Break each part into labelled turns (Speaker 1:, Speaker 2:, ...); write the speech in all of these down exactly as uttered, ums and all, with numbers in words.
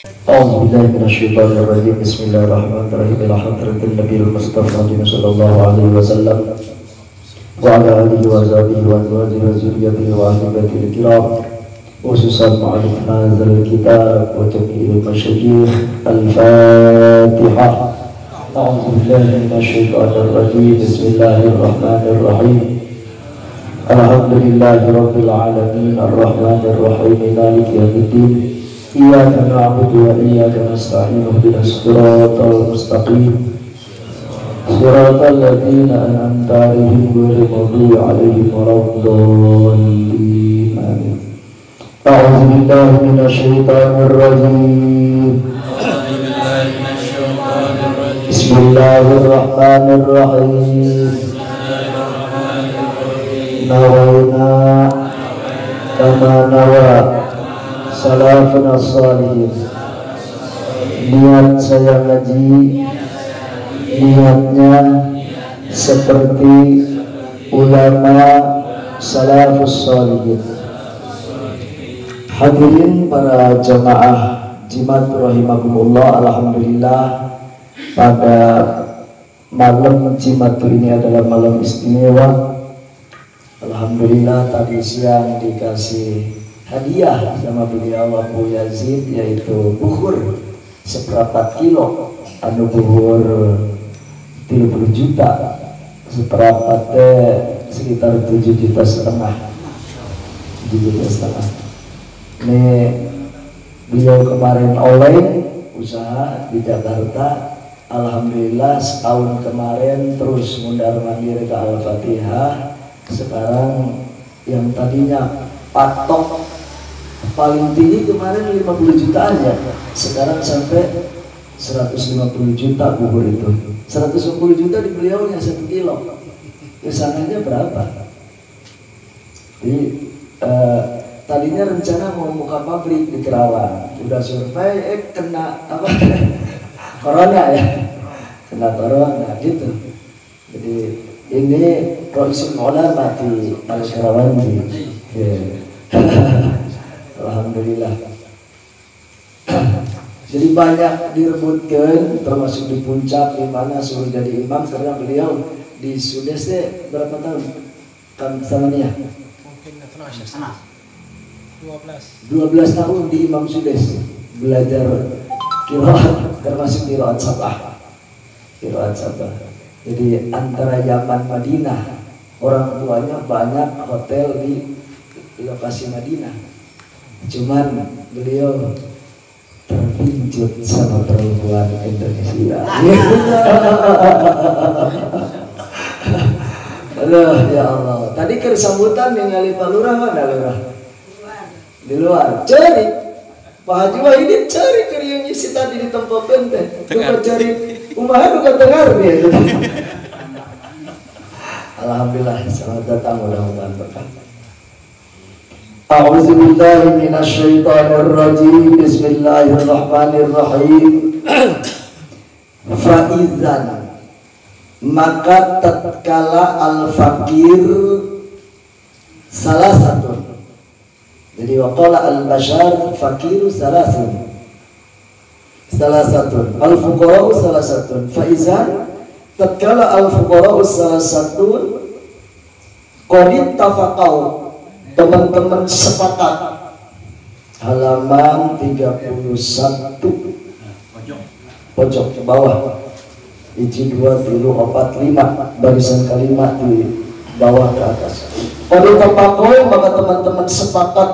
Speaker 1: A'udzubillahi minasyaitonirrajim. Bismillahirrahmanirrahim. Ila hadratil nabiyil mustafa sallallahu alaihi wasallam wa ala alihi wa sahbihi wa azwajihi wa dzurriyyatihi wa ahli baitil kiram, khususan ma'alif hadzal kitab wa jami'il masyayikh. Al-Fatihah. A'udzubillahi minasyaitonirrajim. Bismillahirrahmanirrahim. Alhamdulillahi rabbil alamin arrahmanir rahim maliki yaumiddin. Iyyaka na'budu wa iyyaka nasta'in ihdinas siratal mustaqim siratal ladzina an'amta 'alaihim ghairil maghdubi 'alaihim waladdallin. Amin. A'udzu billahi minasyaitonir rajim. Bismillahirrahmanirrahim. Nawaina kama nawa salafun as-salihin. Niat saya ngaji, niatnya seperti ulama salafus salihin. Hadirin para jamaah Jimat rahimakumullah, alhamdulillah pada malam Jimat ini adalah malam istimewa. Alhamdulillah tadi siang dikasih hadiah sama beliau Abu Yazid, yaitu buhur seperempat kilo, anu buhur tiga puluh juta, seperempatnya sekitar tujuh juta setengah, tujuh juta setengah. Ini beliau kemarin oleh usaha di Jakarta, alhamdulillah setahun kemarin terus mundar mandir ke Al-Fatihah. Sekarang yang tadinya patok paling tinggi kemarin lima puluh juta aja, sekarang sampai seratus lima puluh juta buhur itu. Seratus lima puluh juta di beliau yang satu kilo, kesananya berapa? Jadi eh, tadinya rencana mau buka pabrik di Kerawang, udah survei, eh kena apa? Corona ya, kena corona gitu. Jadi ini Rasul ulama di Al-Syarawanji. Yeah. Alhamdulillah. Jadi banyak direbutkan, termasuk di puncak di mana suruh jadi imam, karena beliau di Sudes berapa tahun? Kan samanya? Mungkin dua belas tahun di Imam Sudes belajar qiraat, termasuk qiraat sabah. Qiraat sabah. Jadi antara Yaman Madinah, orang tuanya banyak hotel di lokasi Madinah. Cuman beliau terpincut sama perempuan Indonesia. Aduh ya Allah. Tadi ke sambutan ningali Pak Lurah, mana Lurah? Di luar. Cari Pak Haji Wahidin, cari keriungnya si tadi di tempat penting. Coba cari umahan bukan dengar dia. Alhamdulillah, selamat datang, mudah-mudahan berkah. A'udzu billahi minasyaitonir rajim. Bismillahirrahmanirrahim. Faizan, maka tatkala al-fakir salah satu. Jadi waqala al-bashar fakiru salasun, salah satu. Al-fuqara salah satu. Faizan, tatkala al-fuqara salah satu, qadit tafaqau, teman-teman sepakat. Halaman tiga puluh satu pojok ke bawah, hiji dua tilu empat lima, barisan kalimat di bawah ke atas. Qadit tafaqau, maka teman-teman sepakat.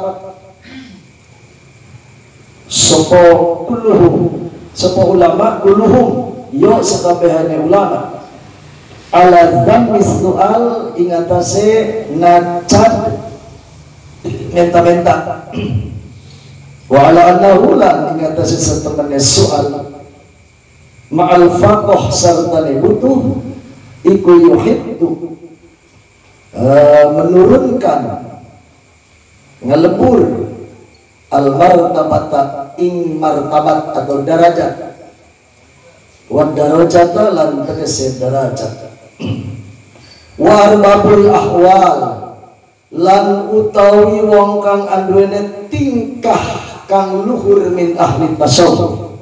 Speaker 1: Sopo kulluhum, sopo ulama kulluhum, yo sekabehane ulama, ala dzammi soal ingatase ngacat menta-menta, wa ala annahu lan ingatase setemene soal ma'al faqih sarta butuh iku yuhiddu, uh, menurunkan, ngelebur al martabata ing martabat atau derajat, wa darajata lan tegese derajat, wa arbabul ahwal lan utawi wong kang anduwene tingkah kang luhur min ahli tasawuf.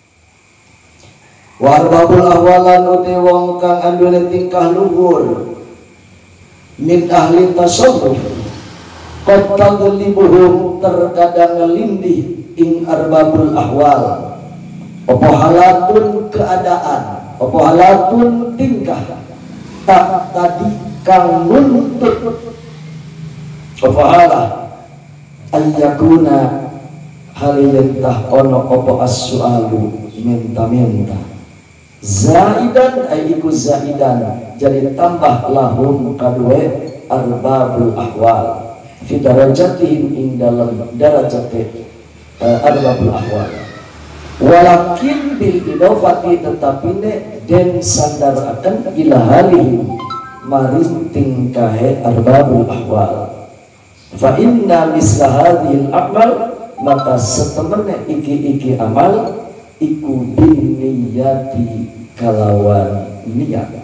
Speaker 1: Wa arbabul ahwalan uti wong kang andune tingkah luhur min ahli tasawuf qad tadlibuhum terkadang ngelindih ing arbabul ahwal apa halatun keadaan apa halatun tingkah tak tadi kang nuntut apa halah ayyakuna haliyentah ono apa as-su'alu minta-minta zaidan ay iku zaidan jadi tambah lahum kadue arbabul ahwal fi darajatihim ing dalam darajate uh, arbabul ahwal walakin bil idofati tetapi ne den sadar akan ilahalihim maring tingkahe arbabul ahwal fa inna misla hadhil amal maka setemene iki-iki amal iku binniyati kalawan niat.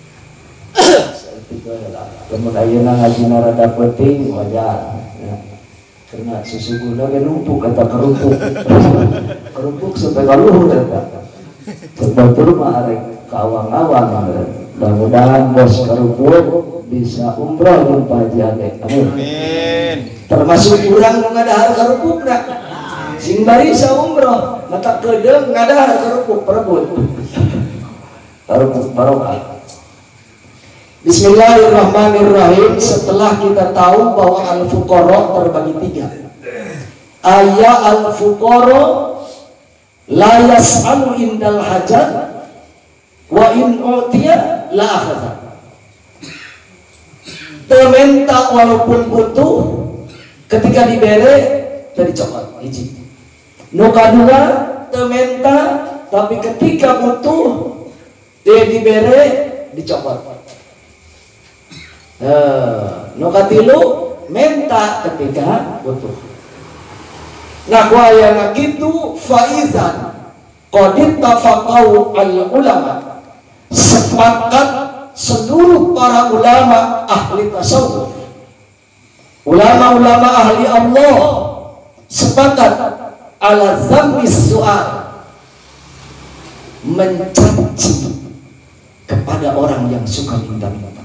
Speaker 1: Kemudian ayeuna ngajina rada penting wajar ya. Karena susu gula ge numpuk kata kerupuk. Kerupuk sampai kaluhur eta. Batur mah arek kaawang-awang. Mudah-mudahan bos kerupuk bisa umroh jeung Pak Haji Ade. Amin. Termasuk urang nu ngadahar kerupukna. Sing bari sa umroh, mata kedeung ngadahar kerupuk perebut. Kerupuk barokah. Bismillahirrahmanirrahim. Setelah kita tahu bahwa al-fuqara terbagi tiga. Aya al-fuqara la yas'alu indal hajat wa in utiya la akhadha. Tementa walaupun butuh, ketika dibere jadi coklat hiji. Nu kadua tementa tapi ketika butuh dia dibere dicoklat. Uh, nu katilu menta ketika butuh. Nah kuayana gitu faizan qad tafaqau al ulama sepakat seluruh para ulama ahli tasawuf ulama-ulama ahli Allah sepakat ala zammis su'al mencaci kepada orang yang suka minta-minta.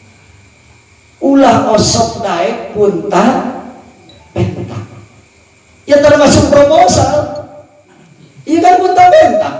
Speaker 1: Ulah osok naik punta penta ya termasuk proposal iya kan punta penta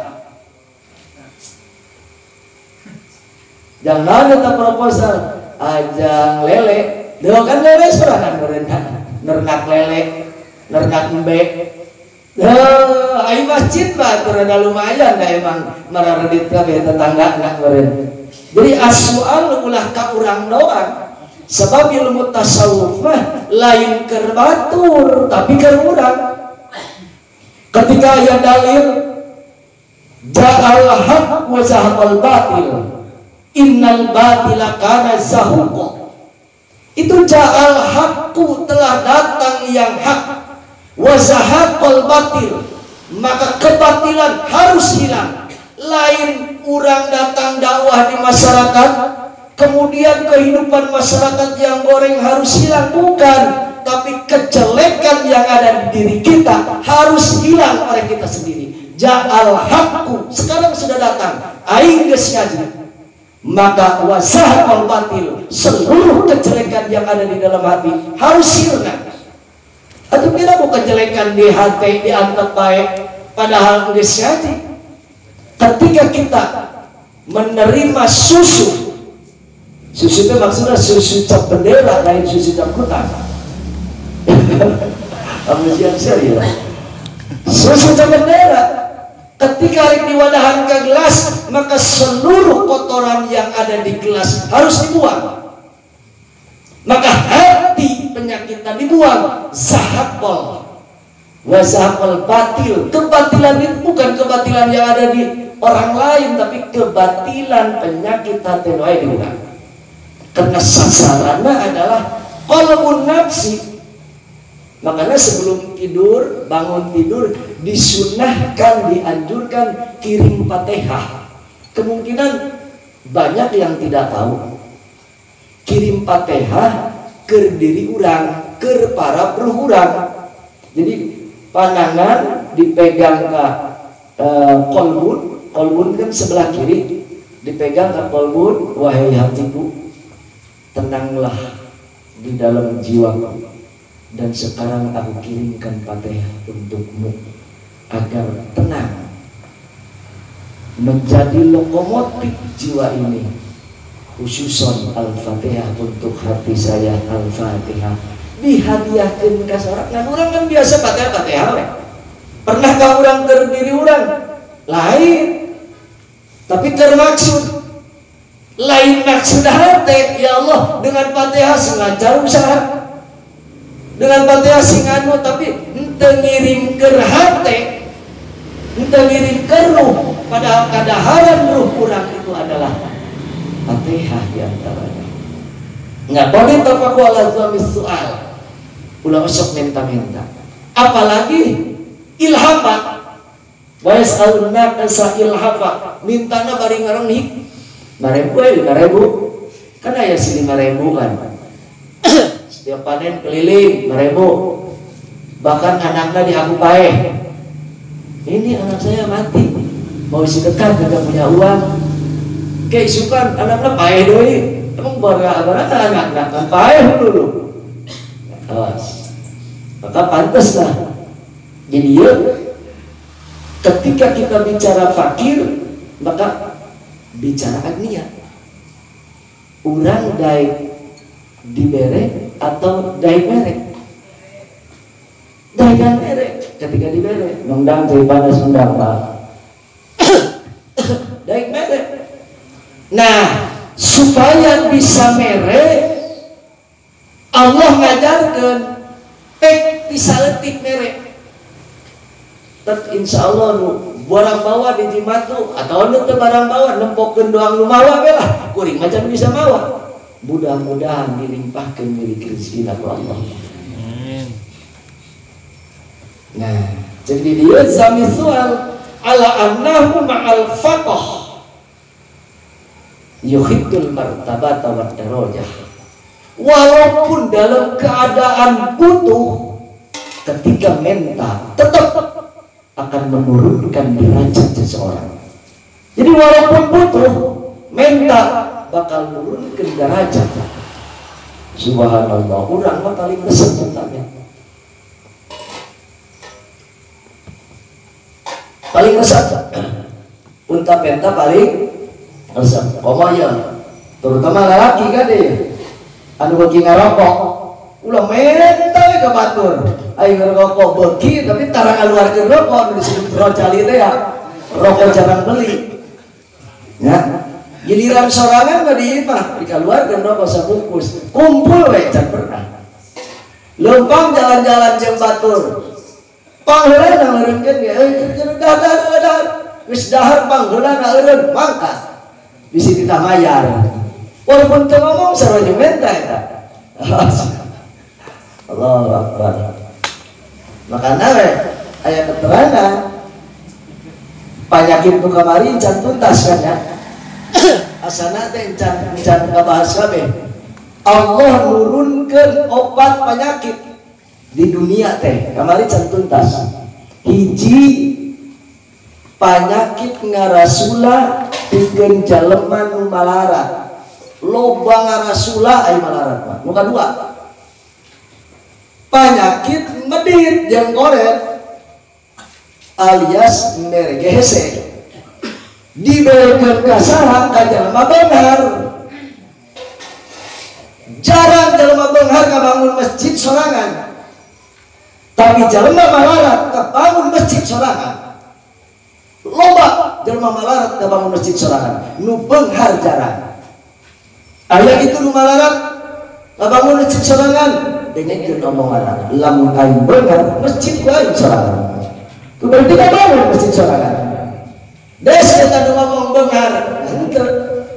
Speaker 1: jangan ada proposal ajang lele dulu kan lele serangan merendah nernak lele nernak embe ayo masjid mah terada lumayan dah emang mararedit kabeh tetangga nak meren jadi as-su'al ulah ka urang doang. Sebab ilmu tasawuf mah lain keur batur tapi keur urang. Ketika aya dalil ja'al haq wa zahaqal batil innal batila kana zahuqa. Itu ja'al haqqu telah datang yang hak wa zahaqal batil maka kebatilan harus hilang. Lain urang datang dakwah di masyarakat kemudian kehidupan masyarakat yang goreng harus hilang, bukan, tapi kejelekan yang ada di diri kita harus hilang oleh kita sendiri. Ja'al haqqu sekarang sudah datang aing geus ngaji maka wasahal batil seluruh kejelekan yang ada di dalam hati harus hilang. Atau kira bukan kejelekan di hati dianggap baik padahal geus ngaji. Ketika kita menerima susu susu itu maksudnya susu cap bendera lain susu cap kutan. Kamu siap serius. Susu cap bendera ketika diwadahan ke gelas maka seluruh kotoran yang ada di gelas harus dibuang. Maka hati penyakitan dibuang. Zahaqal wa zahaqal batil. Kebatilan itu bukan kebatilan yang ada di orang lain tapi kebatilan penyakit hati wae dibuang. Karena sasarannya adalah qalbun nafsi. Makanya sebelum tidur, bangun tidur disunahkan, dianjurkan kirim Fatihah. Kemungkinan banyak yang tidak tahu. Kirim Fatihah ke diri urang, ke para perhurang. Jadi panangan dipegang ke uh, kolbun, kolbun kan sebelah kiri, dipegang ke kolbun, wahai hatiku, tenanglah di dalam jiwaku, dan sekarang aku kirimkan Fatihah untukmu agar tenang, menjadi lokomotif jiwa ini. Khususon Al-Fatihah untuk hati saya, Al-Fatihah dihadiahkan ke seorang. Nah, orang kan biasa Fatihah Fatihah. Pernahkah orang terdiri orang lain, tapi termaksud lain maksud hati. Ya Allah, dengan Fatihah sengaja usaha, dengan Fatihah singanu, tapi ente ngirim ke hati, ente ngirim ke ruh. Padahal kadaharan ruh kurang itu adalah Fatihah diantaranya. Nggak boleh tafaku ala zuamis soal. Ulah usok minta-minta. Apalagi ilhafa. Wa yas'alunaka sa ilhafa. Mintana bari ngarang nih. lima ribu ya lima ribu. Kan aya si lima ribu kan. Setiap panen keliling lima ribu. Bahkan anaknya diaku paeh. Ini anak saya mati. Mau isi dekat tidak punya uang. Keisukan anaknya paeh doi, emang barang-barang anak-anak kan paeh dulu. Awas. Maka pantas lah. Jadi ya, ketika kita bicara fakir, maka bicara agnia. Urang daik dibere atau daik merek. Daikan merek ketika dibere. Mendang dari panas mendang pak. Daik merek. Nah, supaya bisa mere, Allah ngajarkan pek bisa letik mere. Tet insya Allah nu barang bawa di jimat tu atau nu teu barang bawa nempokkeun doang nu mawa bela kuring macam bisa mawa. Mudah-mudahan dilimpahkan milik rezeki ku Allah. Nah, jadi dia zami soal ala annahu ma'al faqah yuhiddul martabata wa darajah. Walaupun dalam keadaan butuh, ketika minta tetap akan menurunkan derajat seseorang. Jadi walaupun butuh, minta bakal menurunkan derajat. Subhanallah, urang mah paling resep mintanya. Paling resep. Unta penta paling resep. Komanya terutama lelaki kan deh. Anu bagi ngarokok, ulah minta ke batur. Ayo ngerokok bagi, tapi tarang keluarkan rokok disebut rojali teh ya. Rokok jarang beli. Ya, giliran sorangan mah di mah dikeluarkan rokok sabungkus. Kumpul we can pernah. Lempang jalan-jalan jeung batur. Pangheula nangeureunkeun ge, euy dah dah dah. Wis dahar pangheula eureun mangkat. Di sini tak mayar. Walaupun teu ngomong sareng minta eta. Allahu Akbar. Makanya we aya keterangan penyakit nu kamari can tuntas kan ya. Asana teh can can kabahas kabeh. Allah nurunkeun obat penyakit di dunia teh kamari can tuntas. Hiji penyakit ngarasula pikeun jalema nu malarat. Loba ngarasula aya malarat mah. Nu kadua penyakit medit jeung koret alias mergese diberikan kasaha ka jalma beunghar. Jarang jalma beunghar kabangun masjid sorangan, tapi jalma malarat kabangun masjid sorangan. Loba jalma malarat kabangun masjid sorangan, nu beunghar jarang. Aya itu nu malarat kabangun masjid sorangan, dengekeun omongan lamun aing beunghar masjid ku aing sorangan. Ku berarti kabangun masjid sorangan. Des kita ngomong beunghar, henteu.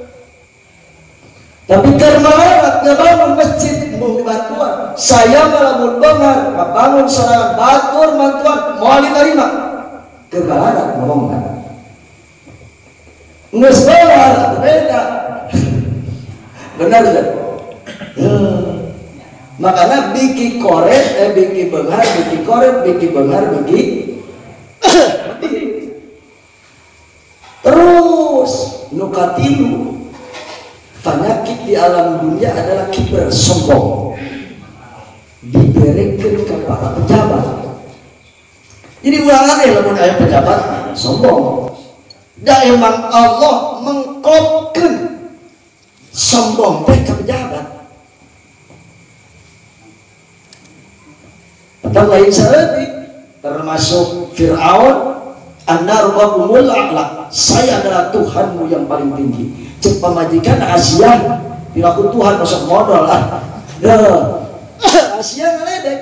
Speaker 1: Tapi keur malarat ngabangun masjid mun bantuan. Saya malamun beunghar kabangun sorangan batur bantuan moal ditarima. Keur malarat ngomongna. Geus beunghar beda. Benar tidak? Makanya biki koret, eh biki benghar, biki koret, biki benghar, biki terus nukatilu. Penyakit di alam dunia adalah kiber, sombong, diberikan kepada pejabat. Jadi ulangan ya lamun aya pejabat sombong. Da emang Allah mengkopkeun sombong teh ke pejabat. Padahal lain saeutik termasuk Fir'aun, "Anna rabbukumul a'la." Saya adalah Tuhanmu yang paling tinggi. Cek pamajikan Asia, bilaku Tuhan masuk modal lah. Dah, Asia ngeledek.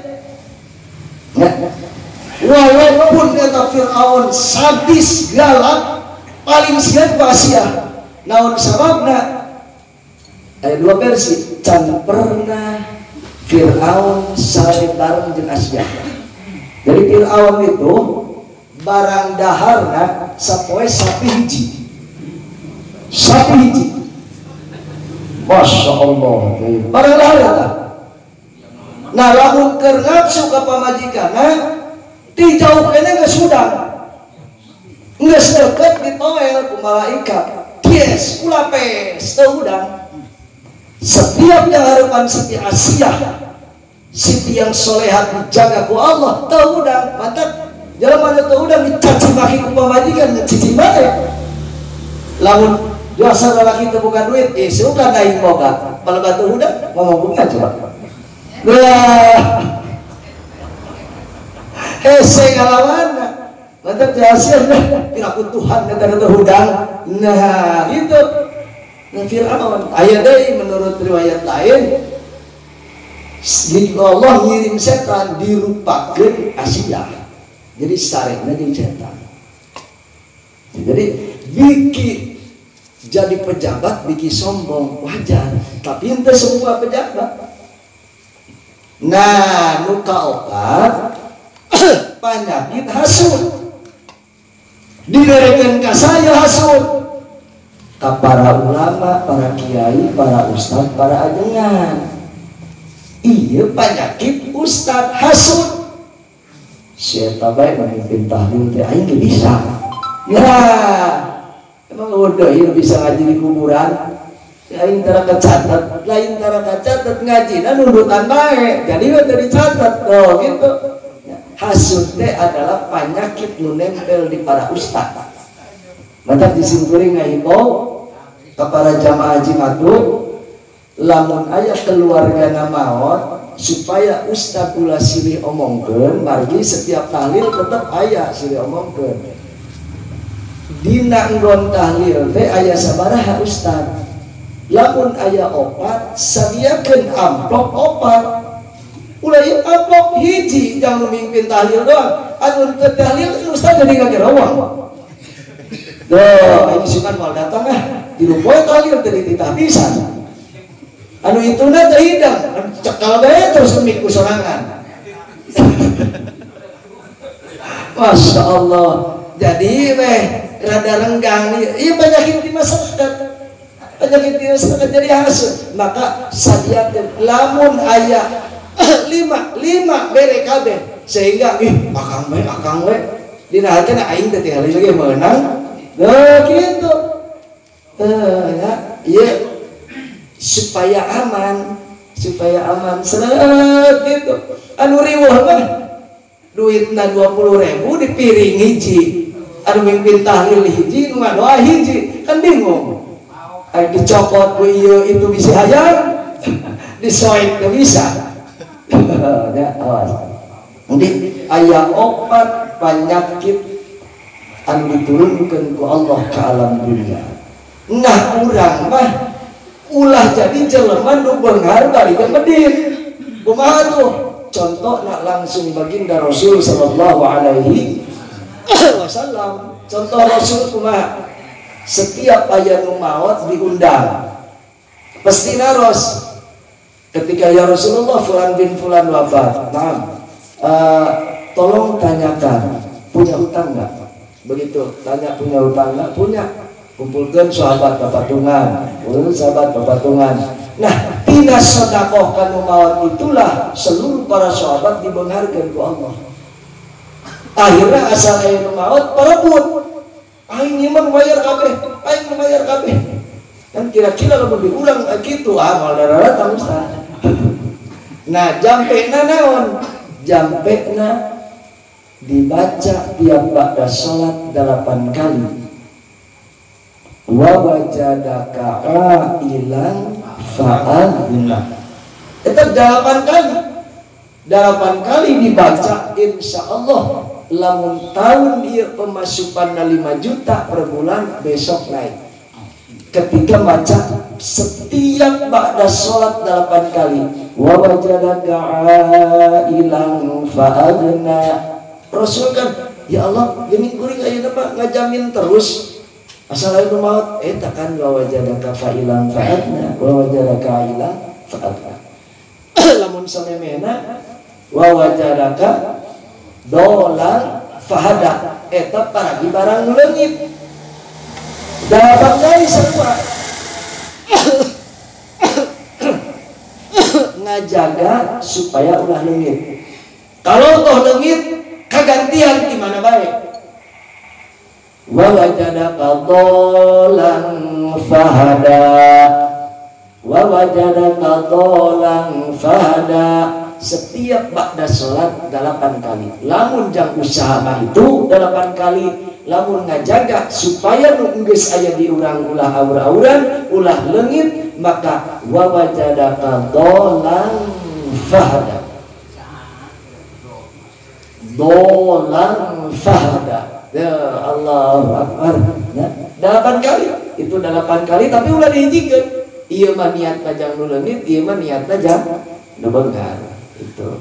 Speaker 1: Walaupun kata Fir'aun sadis galak, paling siap ke Asia. Naon sababna? Ada dua versi. Can pernah Fir'aun sare bareng jeung Asia. Jadi Fir'aun itu barang daharna sapoe sapi hiji. Sapi hiji. Masya Allah. Barang dahar kata. Nah lamun keur ngapsu ka pamajikanna dijauhkeun geus hudang. Geus deukeut ditoel ku malaikat. Yes, kula pes teu hudang. Setiap yang harapan Siti Asia, Siti yang solehat dijaga ku Allah, teu hudang. Mantap. Jalan mana teu hudang dicaci maki ku pamajikan cici bae. Lamun biasa lelaki teu boga duit, eh suka aing boga. Palebat teu hudang ngomong bunga coba. Wah. Hese ngalawana. Mantap hasil dah. Piraku Tuhan negara teu hudang. Nah, gitu. Nah, Fir'aun aya deui menurut riwayat lain. Allah ngirim setan dirupakeun Asia. Jadi sarena jeung setan. Jadi biki jadi pejabat biki sombong wajar, tapi ente semua pejabat. Nah, nuka opat penyakit hasud diberikan ke saya hasud ke para ulama, para kiai, para ustad, para ajengan. Iya penyakit ustad hasud. Siapa baik memimpin tahlil teh aing ge bisa. Ya, emang udah ya bisa ngaji di kuburan. Lain tara kacatat, lain tara kacatat ngajina nundutan bae. Jadi udah dicatat tuh gitu. Hasud teh adalah penyakit nu nempel di para ustad. Mantap disimpulin ngahimbau ke para jamaah haji maduk, lamun aya keluarga namaon supaya ustad ulah silih omongkeun, margi setiap tahlil tetap aya silih omongkeun. Dina nggon tahlil teh aya sabaraha ustad. Lamun aya opat, sadiakeun amplop opat. Ulah ieu amplop hiji jangan memimpin tahlil doang. Anu teu tahlil ustad jadi ngagerawang. Duh, ini sukan mal datang ah. Di poe tahlil teh dititah pisan. Anu ituna teh hidang, cekal bae terus miku sorangan. Masya Allah. Jadi weh rada renggang nih. Iya penyakit di masyarakat. Penyakit di masyarakat jadi hasud. Maka sadiakeun lamun aya lima lima bere kabeh sehingga ih akang we akang we dina hatena aing teh teh lagi meunang. Nah gitu. Eh ya, iya supaya aman, supaya aman seret gitu. Anu riweuh mah duitna dua puluh ribu di piring hiji. Anu mimpin tahlil hiji, nu ngadoa hiji, kan bingung. Ai dicopot ku ieu itu bisa hayang, disoek teu bisa. Ya, awas. Jadi aya opat penyakit anu diturunkeun ku Allah ke alam dunia. Nah, urang mah ulah jadi jelema nu beunghar bari ka medit. Kumaha tuh? Contohna langsung baginda Rasul sallallahu alaihi wasallam. Contoh Rasul kumaha? Setiap aya nu maot diundang. Pasti naros. Ketika ya Rasulullah fulan bin fulan wafat. Nah, uh, tolong tanyakan punya hutang enggak? Begitu, tanya punya hutang enggak? Punya. Kumpulkan sahabat papatungan, kumpulkan sahabat papatungan. Nah, tina tina sedekah kanu maot itulah seluruh para sahabat dibengarkeun ku Allah. Akhirnya asal aya nu maot parebut. Aing ieu mah bayar kabeh, aing bayar kabeh. Kan kira-kira lamun diulang kitu ah moal dararatan Ustaz. Nah, jampena naon? Jampena dibaca tiap ba'da salat delapan kali. Wa wajadaka ailan fa'adna. Itu delapan kali. Delapan kali dibaca, insya Allah lamun tahun dia pemasukan lima juta per bulan besok naik. Ketika baca setiap ba'da sholat delapan kali, wa wajadaka ailan fa'adna. Rasul kan, ya Allah, gini kuring ayeuna mah ngajamin terus. Asal aya maut, eta kan wa wajadaka fa'ilan fa'adna, wa wajadaka ailan fa'adna. Lamun samemena wa wajadaka dolar fahada, eta paragi barang nu leungit. Delapan kali semua ngajaga supaya ulah leungit. Kalau toh leungit kagantian di mana baik. Wa wajadaka dolan fahada, wa wajadaka dolan fahada. Setiap ba'da sholat delapan kali. Lamun jang usaha mah itu delapan kali. Lamun ngajaga supaya nu geus aya di urang ulah aur-auran, ulah leungit, maka wa wajadaka dolan fahada. Dolan fahada. Ya Allahu Akbar. Ya, delapan kali. Itu delapan kali tapi ulah dihijikeun. Ieu mah niatna jang nu leungit, ieu mah niatna jang nu beunghar. Itu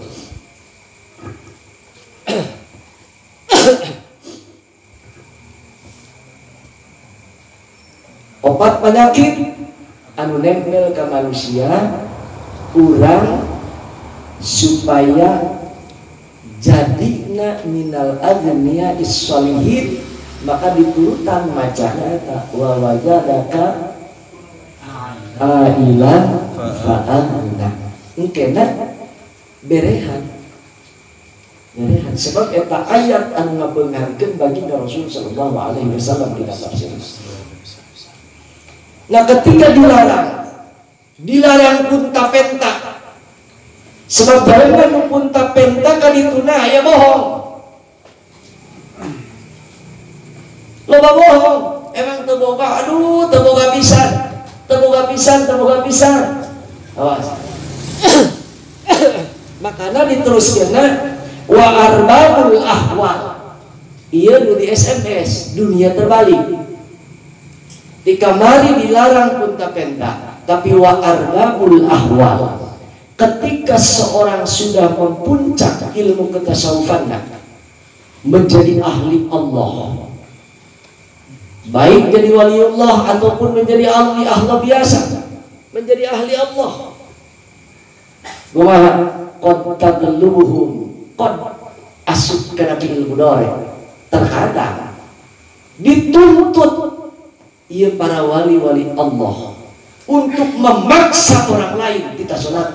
Speaker 1: obat penyakit anu nempel ke manusia urang supaya jadina minal agniya is-sholihin, maka diturutan macana eta wa wajadaka ailan fa'adna. Engkena berehan, berehan. Sebab eta ayat anu ngabeungarkeun baginda Rasul sallallahu alaihi wasallam di dalam tafsir. Nah, ketika dilarang, dilarang punta penta. Sebab barang nu punta penta kan itu nah ya bohong. Loba bohong, emang teu boga, aduh teu boga pisan, teu boga pisan, teu boga pisan. Awas. Makanya diteruskeunna wa arbabul ahwal. Ieu nu di S M S dunia terbalik. Di kamari dilarang punta penta, tapi wa arbabul ahwal. Ketika seorang sudah mempuncak ilmu ketasawufannya, menjadi ahli Allah, baik jadi waliullah ataupun menjadi ahli ahla biasa, menjadi ahli Allah. Kumaha qad tadlubuhum qad asuk kana fi'il mudhari. Terkadang dituntut ieu para wali-wali Allah untuk memaksa orang lain kita salat.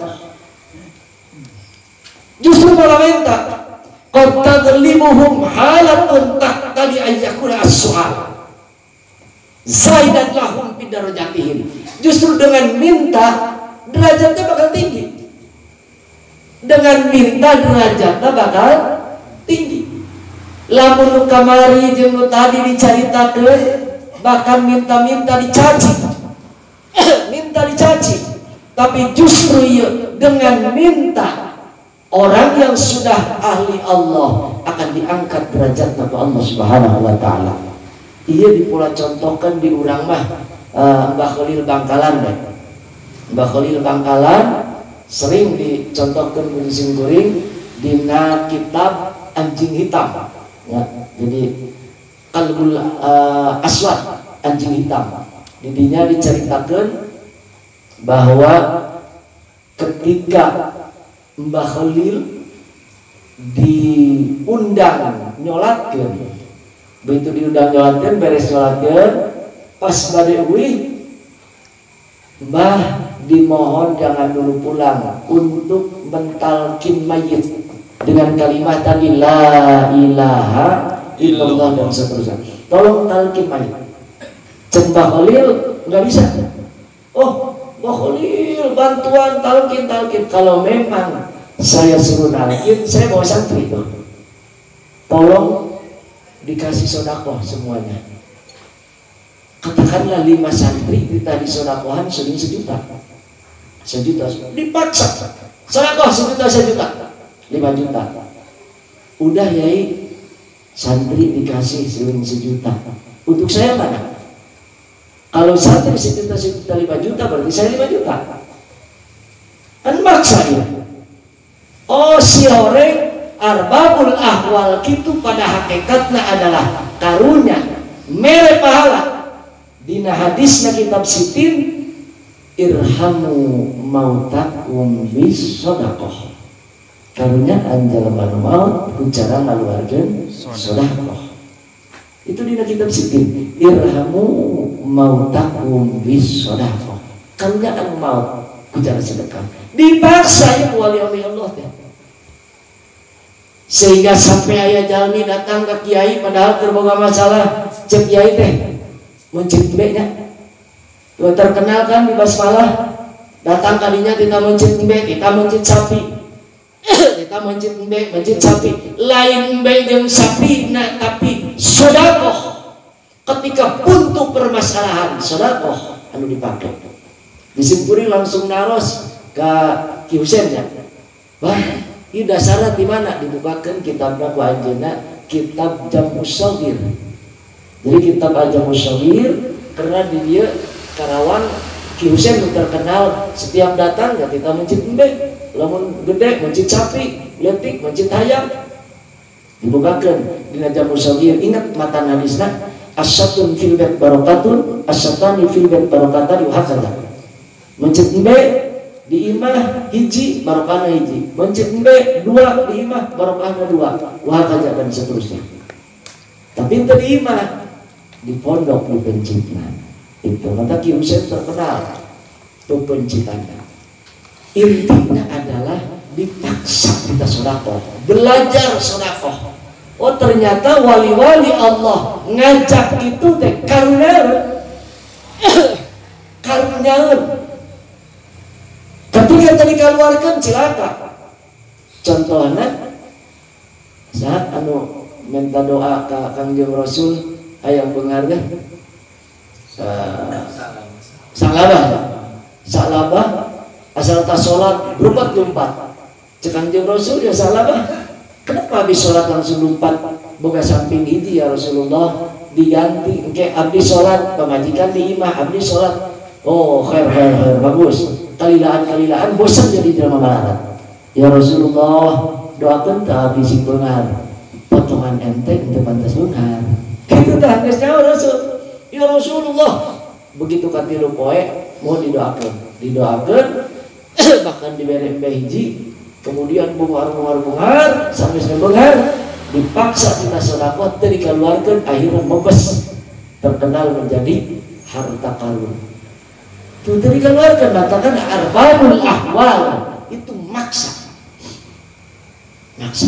Speaker 1: Justru malah minta qad tadlibuhum halatun taqtadi an yakuna as-su'al zaidan lahum fi darajatihim. Justru dengan minta derajatnya bakal tinggi. Dengan minta derajatnya bakal tinggi. Lamun kamari jeung nu tadi dicaritakeun bahkan minta-minta dicaci. Minta dicaci. Tapi justru ieu dengan minta orang yang sudah ahli Allah akan diangkat derajatnya ke Allah Subhanahu wa taala. Ieu dipula contohkan di urang mah uh, Mbah Khalil Bangkalan deh. Mbah Khalil Bangkalan sering dicontohkan musim kuring dina kitab Anjing Hitam, ya. Jadi Qalbul uh, Aswad, anjing hitam. Didinya diceritakan bahwa ketika Mbah Khalil diundang nyolatkeun, begitu diundang nyolatkeun, beres nyolatkeun, pas bade uih Mbah dimohon jangan dulu pulang untuk mentalkin mayit dengan kalimat tadi la ilaha illallah dan seterusnya. Tolong talkin mayit. Mbah Khalil nggak bisa. Oh, Mbah Khalil bantuan talkin talkin. Kalau memang saya suruh talkin, saya bawa santri tuh. Tolong dikasih sodakoh semuanya. Katakanlah lima santri kita di sodakohan seling sejuta. Sejuta, dipaksa. Sodakoh sejuta sejuta. Lima juta. Udah yai, santri dikasih seling sejuta. Untuk saya mana? Kalau santri sejuta sejuta lima juta berarti saya lima juta. Kan maksa ya. Oh si orang arbabul ahwal itu pada hakikatnya adalah karunia mere pahala. Dina hadisna kitab sitin irhamu mautakum bis sodakoh. Karunia anjal manu maut kucara ngaluarkeun sodakoh. Itu dina kitab sitin irhamu mautakum bis sodakoh. Karunia anu maut kucara sedekah. Dipaksa ya wali Allah teh. Sehingga sampai ayah jalmi datang ke kiai padahal terboga masalah cek kiai teh mencit mbeknya terkenal kan di basmalah datang kalinya kita mencit mbek kita mencit sapi kita mencit mbek mencit sapi lain mbek yang sapi nah tapi sodakoh ketika buntu permasalahan sodakoh anu dipakai disimpuri langsung naros ke Ki Husein ya wah ini dasarnya di mana dibukakan kitabnya ku anjeunna kitab Jamus Shaghir. Jadi kitab Jamus Shaghir karena di dia Karawang Ki Husein terkenal setiap datang ya kita mencit embe, lamun gede mencit sapi, letik mencit hayam. Dibukakan di Jamus Shaghir. Ingat mata hadisna asyatun fil bait barokatun asyatani fil bait barokatan yuhakada. Mencit embe di imah hiji barokahna hiji, mencit embe dua di imah barokahna dua, wah kaja dan seterusnya. Tapi itu di imah di pondok di pencitna itu maka Ki Husein terkenal itu pencitannya. Intinya adalah dipaksa kita sodakoh, belajar sodakoh. Oh ternyata wali-wali Allah ngajak itu teh karunia karunia. Ketika tadi keluarkan cilaka. Contohnya saat anu minta doa ke Kangjeng Rasul hayang beungar teh uh, salabah salabah asal tas salat lompat lompat cek Kangjeng Rasul ya salabah kenapa habis salat langsung lompat boga samping hiji ya Rasulullah diganti engke abdi salat pamajikan di imah abdi salat oh khair khair khair bagus kalilaan-kalilaan bosan jadi dalam malarat. Ya Rasulullah doakan tak habis beungar potongan ente untuk pantas beungar. Gitu dah geusnya Rasul. Ya Rasulullah begitu katilu poe mau didoakan, didoakan bahkan diberi embe hiji kemudian bungar-bungar-bungar sampai beungar dipaksa kita sedekah teh dikeluarkan akhirnya mebes terkenal menjadi harta karun. Itu dikeluarkan katakan arbabul ahwal itu maksa maksa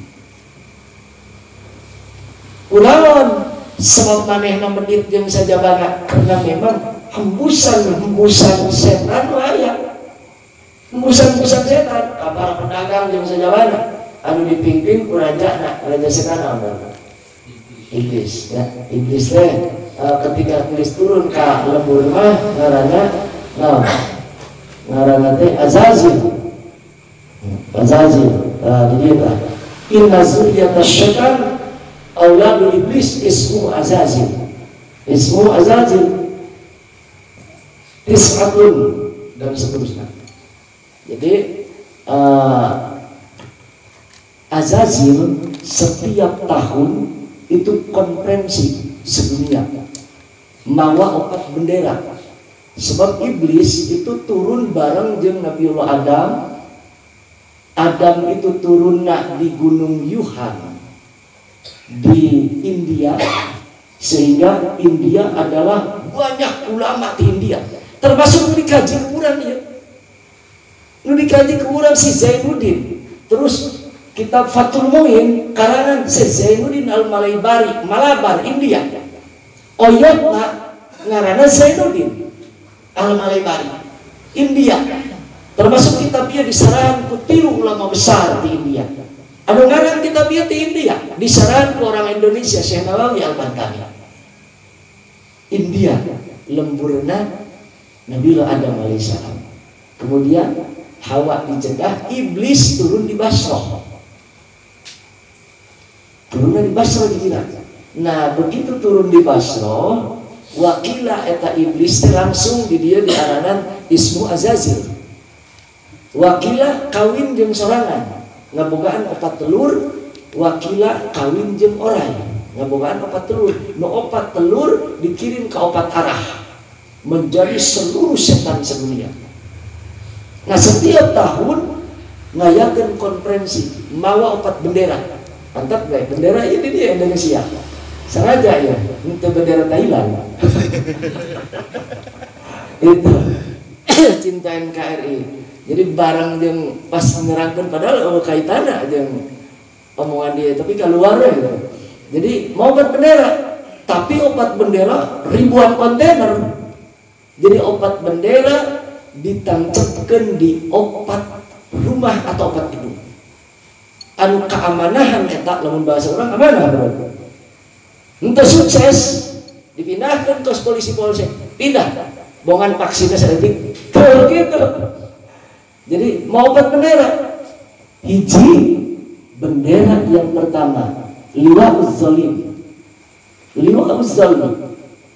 Speaker 1: ulawan sebab manehna menit jeung sajabana karena memang hembusan-hembusan setan aya hembusan-hembusan setan para pedagang jeung sajabana anu dipimpin ku rajana raja setan apa iblis ya iblis teh Uh, ketika iblis turun ke lembur mah ngaranna nah ngaranna teh Azazil Azazil uh, di dieu inna zuriyata syaitan auladu iblis ismu Azazil ismu Azazil tis'atun dan seterusnya. Jadi uh, Azazil setiap tahun itu konferensi sedunia mawa opat bendera sebab iblis itu turun bareng jeung Nabiullah Adam. Adam itu turun nak di Gunung Yuhan di India sehingga India adalah banyak ulama di India termasuk nu dikaji ke urang ya. Nu dikaji ke urang si Zainuddin. Terus kitab Fathul Muin karangan si Zainuddin Al-Malaybari, Malabar, India. Oyotna ngaranna Zainuddin Al-Malaybari, India. Termasuk kitab dia disarahan ku tilu ulama besar di India. Anu ngaran kitab dia di India, disarahan ku orang Indonesia Syekh Nawawi Al-Bantani. India lemburna Nabiullah Adam alaihissalam. Kemudian Hawa di Jeddah, iblis turun di Basrah. Turun di Basrah dibilang. Nah, begitu turun di Basrah, wakila eta iblis langsung di dia diaranan Ismu Azazil. Wakila kawin jeung sorangan, ngabogaan opat telur. Wakila kawin jeung oray, ngabogaan opat telur. Nu opat telur dikirim ke opat arah, menjadi seluruh setan sedunia. Nah, setiap tahun ngayakeun konferensi mawa opat bendera. Mantap guys, bendera ini dia Indonesia. Sengaja ya, untuk bendera Thailand. Itu cinta N K R I. Jadi barang yang pas menyerangkan padahal oh, kaitannya yang omongan dia, tapi keluar ya gitu. Jadi mau opat bendera, tapi opat bendera ribuan kontainer. Jadi opat bendera ditancapkan di opat rumah atau opat gedung. Anu keamanahan eta lamun bahasa orang amanah berarti. Untuk sukses dipindahkan ke polisi polsek, pindah, bongan vaksinnya sedetik, tuh gitu. Jadi mau opat bendera, hiji bendera yang pertama Liwa'uz Zalim, Liwa'uz Zalim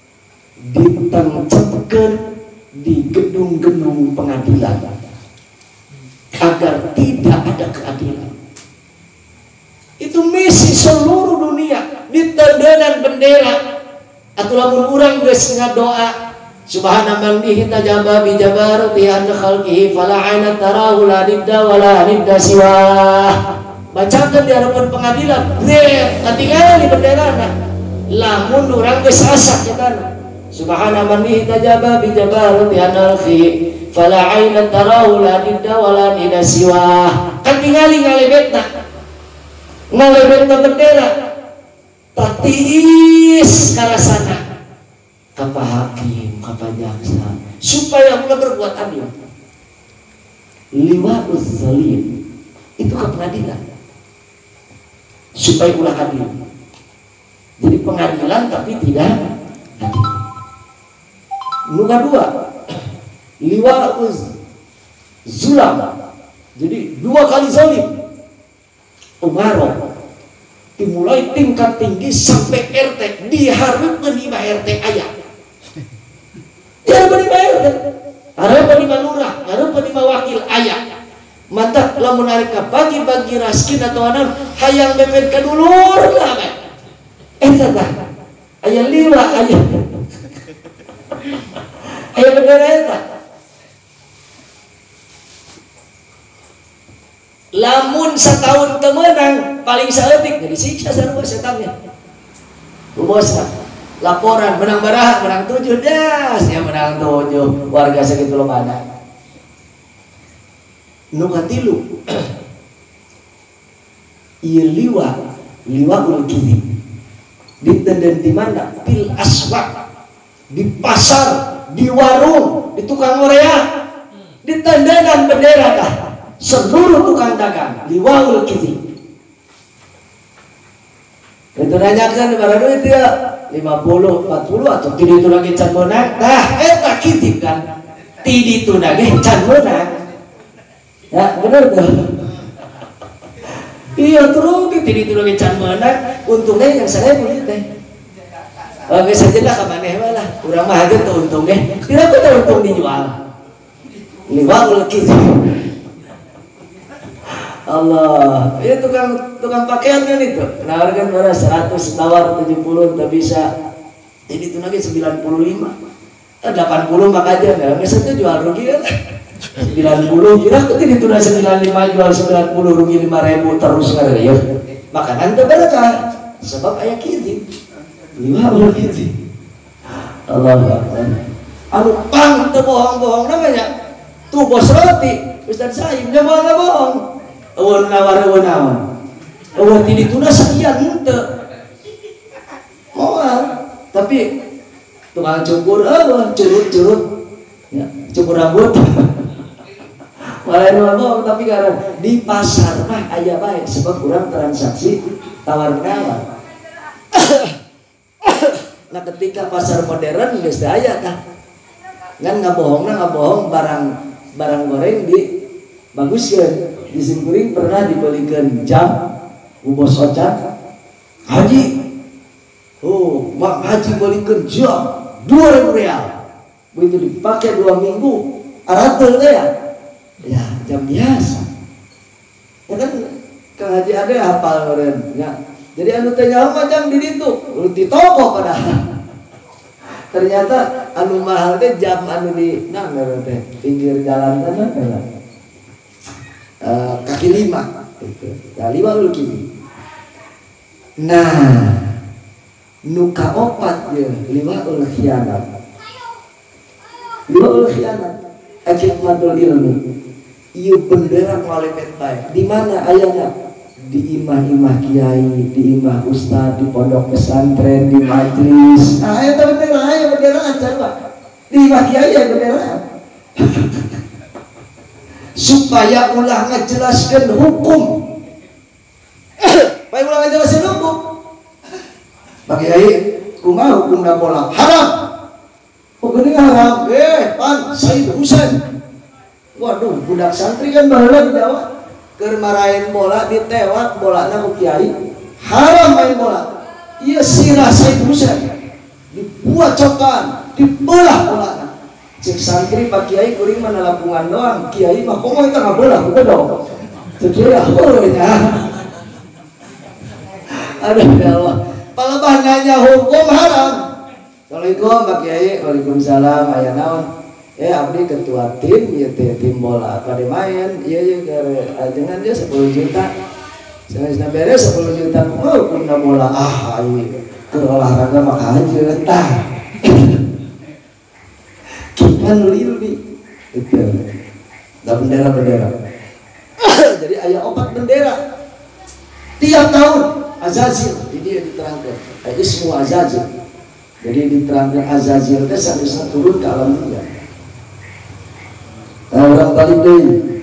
Speaker 1: ditancapkan di gedung-gedung pengadilan agar tidak ada keadilan. Itu misi seluruh dunia, ditandanan bendera. Atau lamun urang geus ngadoa subhana man bihi tajaba bi jabaruti an khalqihi fala aina tarahu la nidda wala nidda siwa. Bacakan di hadapan pengadilan, breh katingali benderana. Lamun urang geus asak eta subhana man bihi tajaba bi jabaruti an khalqihi fala aina tarahu la nidda wala nidda siwa. Katingali ngalebetna. Ngalebetna bendera. Tatiis karasana kapa hakim, kapa jaksa, supaya ulah berbuat adil. Liwa'uz Zalim itu ke pengadilan supaya ulah adil. Jadi pengadilan tapi tidak adil. Nomor dua, Liwa'uz Zulam. Jadi dua kali zalim. Umaro dimulai tingkat tinggi sampai R T, diharapkan lima R T ayah. Diharapkan lima R T, harapkan lima lurah, harapkan lima wakil ayah. Mantap, lamun areka bagi-bagi raskin atau anam, hayang bepet kadulur lah kan. Eh tata, ayah lima ayah, ayah bendera eta. Lamun setahun temenang paling saeutik jadi siksa sarua setannya. Bosna laporan menang baraha menang tujuh das ya menang tujuh warga sakitu lomana. Nu katilu ieu liwa liwaul kizib ditenden di mana pil aswaq di pasar di warung di tukang orea ditendenan bendera tah seluruh tukang dagang liwaul kizib. Itu nanyakan barang duit dia lima puluh, empat puluh atau tidi itu lagi can menang. Nah, eta kizib kan. Tidi itu lagi can menang. Ya, benar tuh. Iya terus tidi itu lagi can menang. Untungnya yang saya punya teh. Oke saja lah kamaneh lah. Urang mah hade teu untungnya. Tidak aku teu untung dijual. Liwaul kizib. Allah, ya tukang tukang pakaian kan itu, nawarkan beras seratus, tawar tujuh puluh, tak bisa. Jadi itu lagi sembilan puluh lima, delapan puluh mak aja, nggak bisa tuh jual rugi kan? sembilan puluh, kira aku tadi itu sembilan puluh lima jual sembilan puluh rugi lima ribu terus nggak ada ya? Makanan itu berkah, sebab ayah kizib, lima puluh kizib. Allah Akbar. anu pang teu bohong-bohong namanya tuh bos roti Ustaz Saim nya bohong bohong eueun nawar eueun naon eueun ti dituna sakian henteu moal tapi tukang cukur eueuh curut-curut ya cukur rambut malah bohong tapi karena di pasar mah aya bae sebab kurang transaksi tawar menawar. Nah ketika pasar modern geus teu aya tah ngan ngabohongna ngabohong barang barang goreng di baguskeun di simkuring pernah dibelikeun jam ku bos ocat haji oh mak haji belikeun jam dua ribu real begitu dipakai dua minggu arateul teh ya ya jam biasa ya kan Kang Haji ada hafal meureun ya jadi anu teh nyaho mah jam di ditu di toko padahal ternyata anu mahal teh jam anu di nah teh pinggir jalan teh uh, kaki lima gitu. Ya lima ul kiri. Nah, nuka opat ya lima ul khianat. Lima ul khianat. Akidmatul ilmi. Ieu bendera ngalemet bae. Di mana ayana? Di imah-imah kiai, di imah ustad, di pondok pesantren, di majlis. Ah, eta bendera, aya bendera acan, Pak. Di imah kiai aya bendera. Supaya ulah ngajelaskeun hukum. Bae ulah ngajelaskeun hukum. Pak Kiai, kumaha hukumna bola? Haram. Oh, geuning haram. Eh, pan Said Husain. Waduh, budak santri kan baheula di Jawa. Keur marahin bola ditewak bolana ku kiai haram main bola ieu sirah Said Husain dibuat cokan dibelah bolana cek santri Pak Kiai kuring mana lapungan doang kiai mah komo eta ngabelah ku dong cek kiai heuh nya aduh ya Allah palebah nanya hukum haram. Assalamualaikum Pak Kiai. Waalaikumsalam. Aya naon? Eh abdi ketua tim ieu teh tim bola pada main ieu ieu ke ajengan dia sepuluh juta. Sanesna beres sepuluh juta kumaha hukumna bola ah ieu keur olahraga mah hajeun tah. Kiman lilbi itu. Da bendera-bendera. Jadi aya opat bendera. Tiap tahun Azazil ini diterangkan. Ismu Azazil. Jadi diterangkan Azazil teh sanesna turun ke alam dunia. Nah, orang balik deh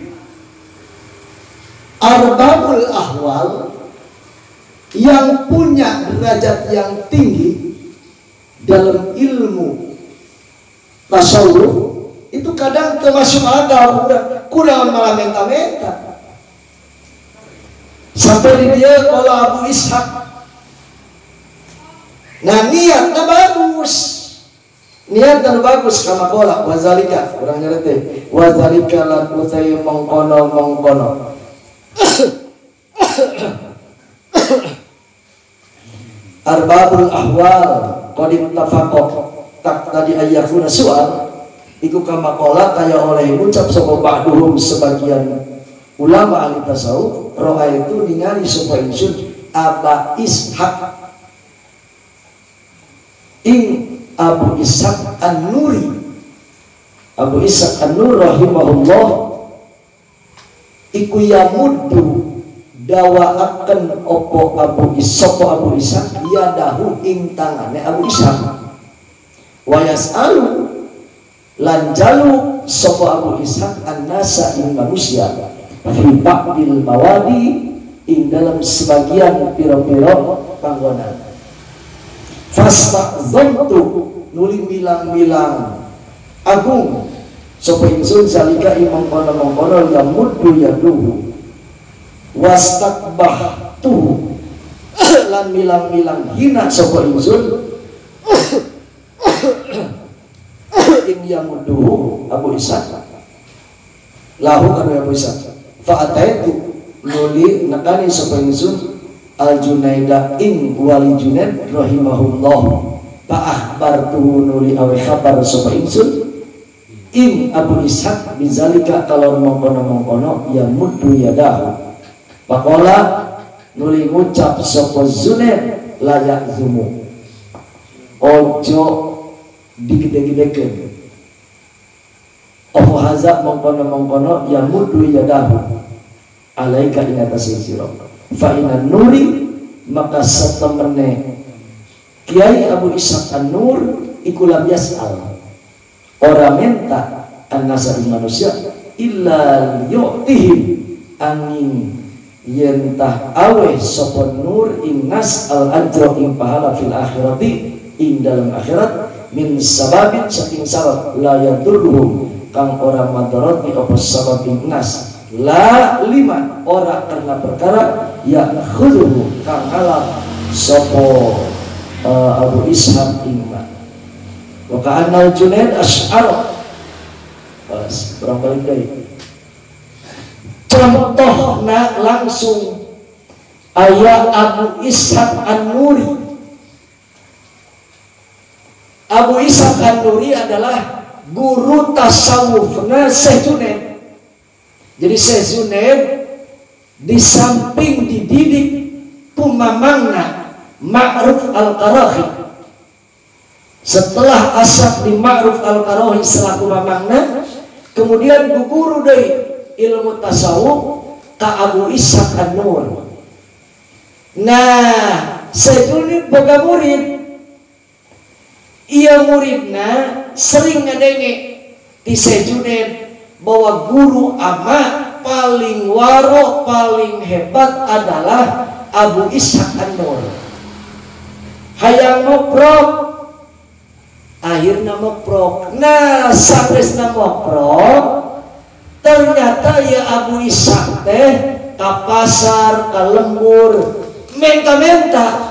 Speaker 1: arbabul ahwal yang punya derajat yang tinggi dalam ilmu tasawuf itu kadang termasuk akal kurang malah menta-menta sampai di dia kalau Abu Ishaq nah niatnya bagus niat dan bagus kama kola wazalika kurang ngerti wazalika lan utai mongkono mongkono arbabul ahwal qadim tafaqq tak tadi ayakuna soal iku kama kola kaya oleh ucap sapa ba'duhum sebagian ulama ahli tasawuf roha itu ningali supaya insun Aba Ishaq ing Abu Ishaq An-Nuri Abu Ishaq An-Nur rahimahullah iku yamuddu dawaaken opo Abu Ishaq Abu Ishaq yadahu ing tangane Abu Ishaq wa yas'alu lan jalu sapa Abu Ishaq an-nasa ing manusia fi ba'dil mawadi ing dalam sebagian pira-pira panggonan fasta zontu nuli bilang-bilang agung sapa ingsun salika imam kono-kono yang muddu yaduhu wastakbahtu lan bilang-bilang hina sapa ingsun ing yang muddu Abu Ishaq lahu kana Abu Ishaq fa ataitu nuli nekani sapa ingsun Al-Junaidah ing wali Junaid rahimahullah fa akhbartu nuli awe kabar sapa ingsun ing Abu Ishaq bizalika kalau mongkono-mongkono ya muddu yadahu pakola nuli ngucap sapa Junaid layak zumu ojo digede-gedekeun Afu hazak mongkono-mongkono yang mudu yadahu alaika ingatasi siro fa'inan nuri maka setemene Kiai Abu Ishaq An-Nur ikulam yas'al orang minta an-nasa manusia illa liyu'tihim angin yentah aweh sopon nur innas al-ajro ing pahala fil akhirati ing dalam akhirat min sababin saking sabab la yadurruhum kang orang madarat ni apa sabab innas la lima orang karena perkara ya khuduhu kang alam sopo uh, Abu Ishaq ingma wa ka'annal Junaid Asy'ar pas berang balik dari contohna langsung ayat Abu Ishaq An-Nuri. Abu Ishaq An-Nuri adalah guru tasawufna Syekh Junaid. Jadi Syekh Junaid di samping dididik pumamangna Ma'ruf Al-Qarahi. Setelah asap di Ma'ruf Al-Qarahi selaku mamangna, kemudian guru dari ilmu tasawuf ka Abu Ishaq An-Nur. Nah, Syekh Junaid boga murid. Ia muridna sering ngadenge di Syekh Junaid bahwa guru ama paling waro, paling hebat adalah Abu Ishaq An-Nur. Hayang moprok, akhirnya moprok. Nah, sabresna moprok, ternyata ya Abu Ishaq teh ke pasar, ke lembur, menta-menta.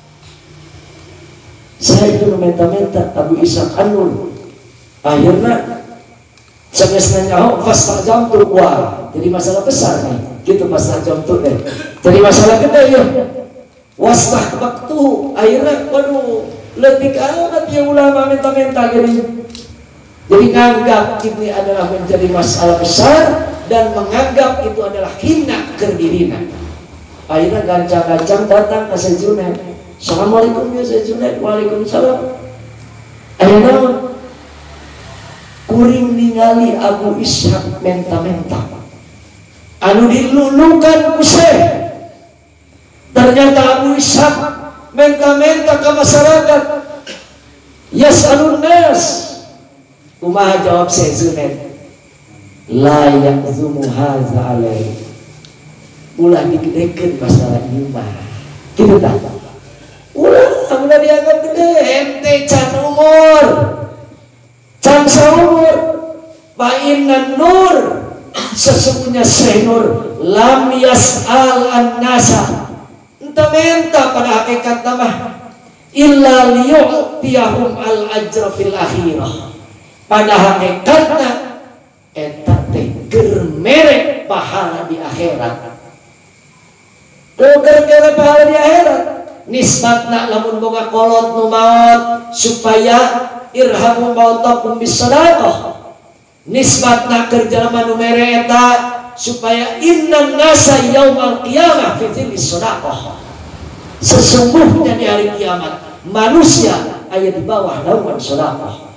Speaker 1: Saya itu menta-menta Abu Ishaq An-Nur. Akhirnya sebenarnya nyaho fasta jam tuh wah, jadi masalah besar nih. Gitu fasta jam tuh deh. Jadi masalah gede ya. Wastah waktu akhirnya waduh letik amat ya ulama menta-menta gini. Jadi nganggap ini adalah menjadi masalah besar dan menganggap itu adalah hina kerdirina. Akhirnya gancang-gancang datang ke Syekh Junaid. Assalamualaikum ya Syekh Junaid. Waalaikumsalam. Akhirnya kuring ningali Abu Ishaq menta-menta. Anu dilulukan ku Syekh. Ternyata Abu Ishaq menta-menta ke masyarakat. Yas'alun nas. Kumaha jawab Syekh Junaid? La yakzumu hadza alaihi. Ulah digedekeun masalah ieu mah. Kitu tah. Ulah amunna dianggap gede ente can umur. Can saumur. Fa innan nur sesungguhnya Syekh Nur lam yas'al an-nasa. Enta menta pada hakikat nama illa liyu'tiyahum al-ajra fil akhirah. Pada hakikatnya eta teh keur mere pahala di akhirat. Keur mere pahala di akhirat. Nisbatna lamun boga kolot nu maot supaya irhamu mautakum bis sadaqah. Nisbatna keur jalma nu mere eta supaya innan nasa yaumal qiyamah fi dzillis sadaqah. Sesungguhnya di hari kiamat manusia aya di bawah naungan sedekah.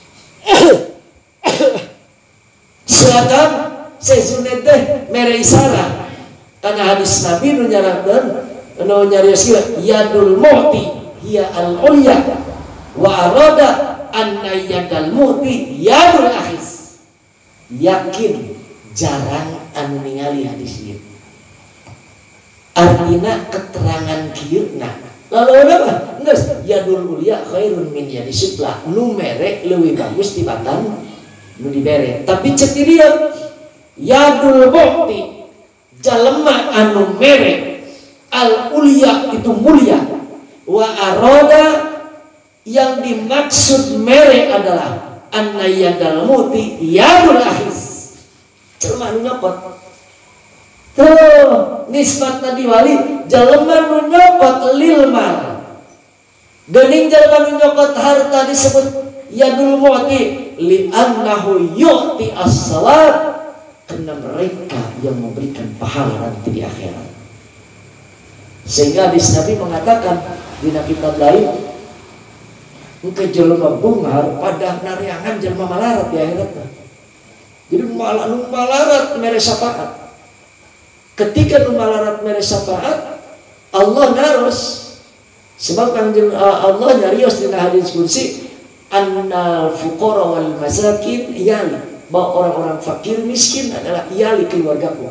Speaker 1: Silakan Syekh Junaid teh mere isyarat karena hadis Nabi nu nyarakeun nu nyarioskeun yadul mu'ti hiya al-ulya wa arada anna yadal mu'ti yadul akhiz. Yakin jarang anu ningali hadis ieu. Artinya keterangan kieu-na lalu apa? Geus yadul ulya khairun min yadi sufla. Nu mere leuwih bagus tibatan nu dibere. Tapi cek di dia yadul mu'ti jalema anu mere al ulya itu mulia wa aroda yang dimaksud mere adalah anna yadal mu'ti yadul akhiz. Jalema anu nyopot tuh nisbat tadi wali jalema nu nyokot lil mal. Geuning jalema nu nyokot harta disebut yadul mu'ti li annahu yu'ti as-salat karena mereka yang memberikan pahala nanti di akhirat. Sehingga hadis Nabi mengatakan di kitab lain engke jalema bungar pada nariangan jalema malarat di akhirat.
Speaker 2: Jadi malah nu malarat mere syafaat. Ketika nu malarat mere syafaat, Allah naros. Sebab kanjeng Allah nyarios dina hadis qudsi, annal fuqara wal masakin iyali, bahwa orang-orang fakir miskin adalah iyali keluargaku.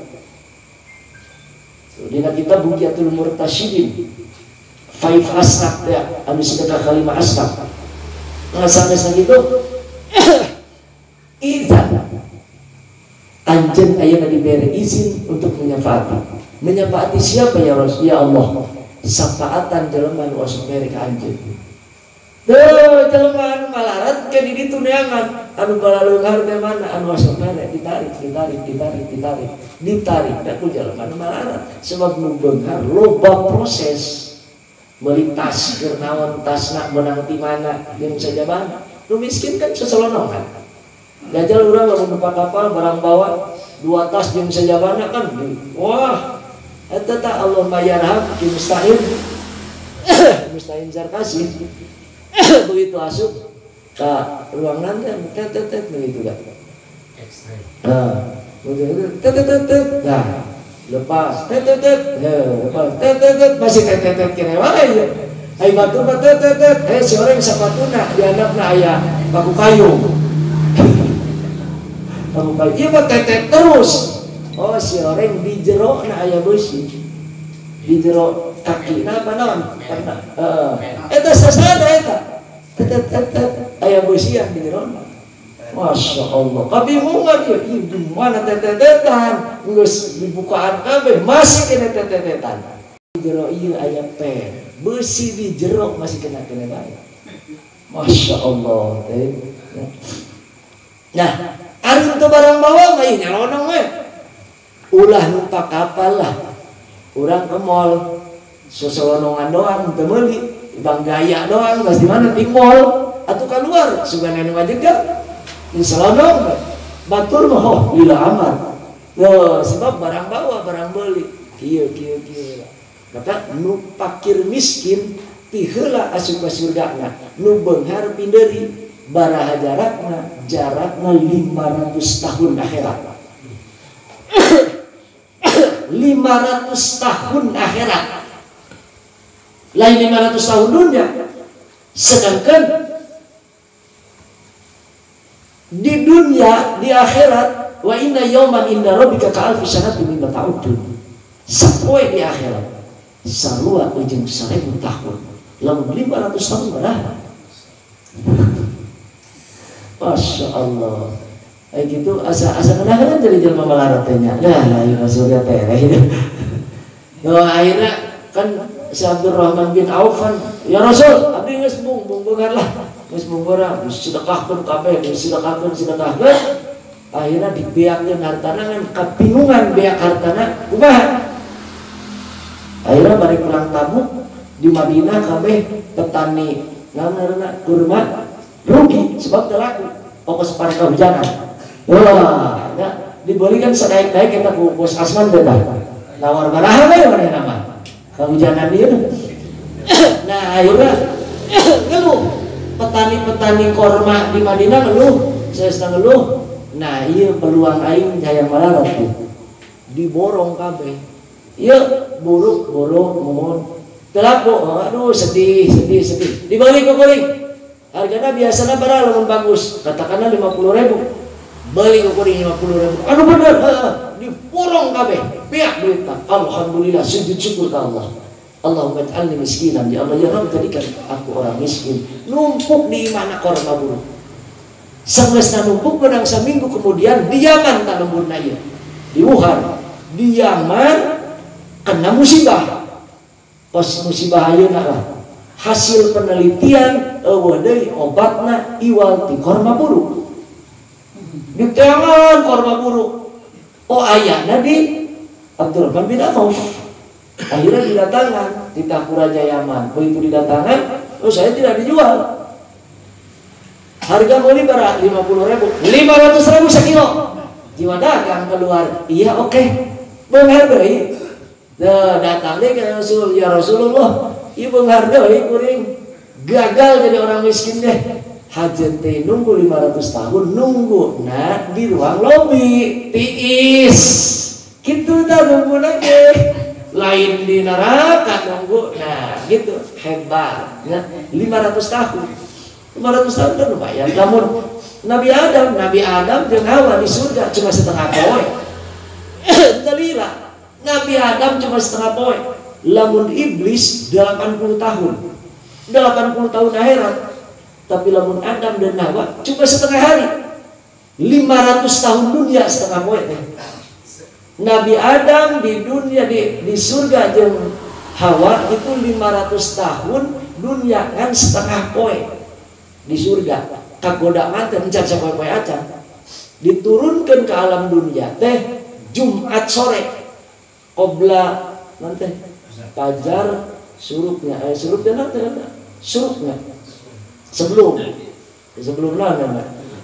Speaker 2: Dina kitab Bugiyatul Murtasyidin Faif asnaf ya, anu sedekah kalimah asnaf. Nah sampai segitu, izan anjen ayeuna diberi izin untuk menyafaati. Menyafaati siapa ya Rasul? Ya Allah. Sapaatan jelema nu asup mere ka anjeun. Teu jelema anu malarat ke di ditu neangan, anu balaleunghar teh mana anu asup mere ditarik, ditarik, ditarik, ditarik, ditarik da ku jelema anu malarat. Sebab nu beunghar loba proses meuli tas keur naon tasna meunang ti mana jeung sajabana. Nu miskin kan seselonongan. Gajal urang lamun numpak kapal barang bawa dua tas jeung sajabana kan. Wah, eta tah Allah mayarham ki mustahil. Mustahil Zarkasi. Begitu asup ka ruangan teh tet-tet begitu kan. Nah, tet-tet. Nah, lepas tet-tet. Lepas tet-tet masih tet-tet kene wae. Ai batu tet-tet. Eh si orang sapatuna diandapna aya paku kayu. Paku kayu ieu mah tet-tet terus. Oh si orang di jero na aya beusi. Di jero kaki na apa naon? Heeh. Eta sasada eta. Tet-tet aya beusi yang di jero. Masya Allah. Kabingungan ya, di mana tet-tetan? Geus dibukaan kabeh masih kena tet-tetan. Di jero ieu aya pen. Beusi di jero masih kena kena bae. Masya Allah. Nah, ari untuk barang bawa mah ieu nyalonong we. Ulah numpak kapal lah, urang ke mall, sosolonongan doang, teu meuli, bang gaya doang, geus di mana di mall, atuh keluar, sugana nu ngajegak, diselonong, batur mah oh, lila amat, yo sebab barang bawa, barang beli, kieu kieu kieu, maka nu fakir miskin, ti heula asup ka surgana, nu beunghar pinderi, baraha jarakna, jarakna lima ratus tahun akhirat. lima ratus tahun akhirat. Lain lima ratus tahun dunia. Sedangkan di dunia, di akhirat, wa inna yawman inda rabbika ka'alfi sanatin mimma ta'udun. Sapoe di akhirat sarua ujung seribu tahun. Lamun lima ratus tahun berapa? Masya Allah. Kayak gitu, asa asa kenapa jadi jelma malaratnya? Lah, lah ini surga tereh itu. No akhirnya kan si Abdurrahman bin Auf kan, ya Rasul, abdi geus bung bunggungan lah, geus bungguran, sedekahkeun kabeh, sedekahkeun sedekahkeun. Akhirnya dibeakkeun hartana kan kabingungan beak hartana kumaha? Akhirnya bari pulang Tabuk di Madinah kabeh petani ngaranna kurma rugi sebab teu laku. Pokos pare kahujanan. Wah, ya, dibelikan sedaik-daik kita bos asman beda. Nawar baraha bae mana nama. Kehujanan dia. Nah, akhirnya ngeluh. Petani-petani korma di Madinah ngeluh, saya sedang ngeluh. Nah, iya peluang aing hayang malarat tuh. Diborong kabeh. Iya, buruk-buruk mohon. Telapo, aduh sedih, sedih, sedih. Dibalik ke kuring. Harganya biasanya berapa lamun bagus? Katakanlah lima puluh ribu. Beli ukuran lima puluh ribu. Aduh bener, dipurong kabeh. Piak berita. Alhamdulillah, sujud syukur ke Allah. Allahumma ij'alni miskinan. Ya Allah, ya Rabb, jadikan aku orang miskin. Numpuk di mana korma buruk. Sanggeusna numpuk benang seminggu kemudian di Yaman tak lembur naya. Di Wuhan, di Yaman kena musibah. Pas musibah ayeuna lah. Hasil penelitian eueuh deui obatna iwal ti korma buruk. Di tangan korma buruk. Oh ayahnya di Abdurrahman bin Auf. Akhirnya didatangkan di Tahku Raja Yaman. Begitu didatangkan, oh saya tidak dijual. Harga beli berapa? lima puluh ribu. lima ratus ribu sekilo. Jiwa dagang keluar. Iya oke. Okay. Menghargai. Datang deh ke Rasul. Ya Rasulullah. Ibu menghargai kuring. Gagal jadi orang miskin deh. Hajen teh nunggu lima ratus tahun nunggu nah di ruang lobi tiis gitu tah nunggu lagi lain di neraka nunggu nah gitu hebat ya lima ratus tahun lima ratus tahun kan lumayan. Namun Nabi Adam Nabi Adam jeung Hawa di surga cuma setengah poe dalila Nabi Adam cuma setengah poe lamun iblis delapan puluh tahun delapan puluh tahun akhirat. Tapi lamun Adam dan Hawa cuma setengah hari. lima ratus tahun dunia setengah poe. Nabi Adam di dunia di, di surga jeung Hawa itu lima ratus tahun dunia kan setengah poe di surga. Kagoda mate encan sapoe-poe acan. Diturunkan ke alam dunia teh Jumat sore. Qobla nanti fajar surupnya eh surupnya nanti surupnya sebelum sebelum nana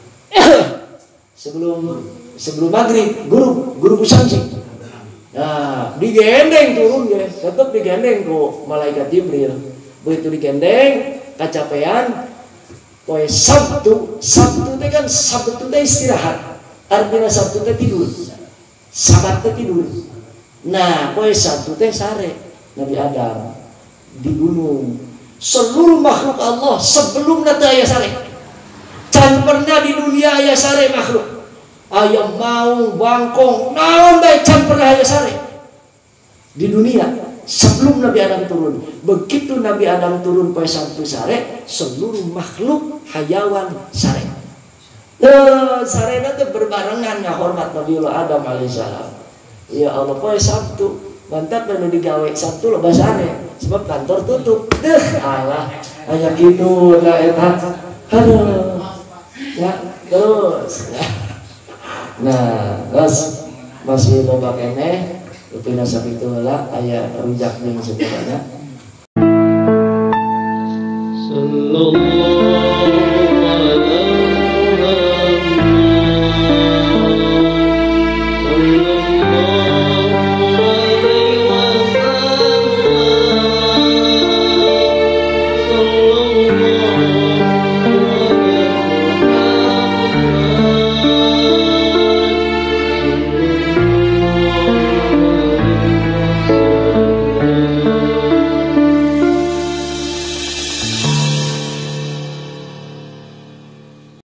Speaker 2: sebelum sebelum maghrib guru guru kusanci nah digendeng turun ya tetap digendeng ku malaikat Jibril begitu digendeng kacapean poe Sabtu Sabtu teh kan Sabtu teh istirahat artinya Sabtu teh tidur Sabat teh tidur nah poe Sabtu teh sare Nabi Adam di gunung. Seluruh makhluk Allah sebelum nanti ayah sare can pernah di dunia ayah sare makhluk ayah mau bangkong naon bae can pernah ayah sare di dunia sebelum Nabi Adam turun. Begitu Nabi Adam turun pada Sabtu sare seluruh makhluk hayawan sare nah sare nanti berbarengan ya hormat Nabiullah Adam alaihissalam. Ya Allah pada Sabtu mantap dan digawe Sabtu lo basare sebab kantor tutup deh alah hanya gitu lah eta aduh ya terus ya. Nah terus masih loba keneh upina sakitu heula aya rujak jeung sebenarnya sallallahu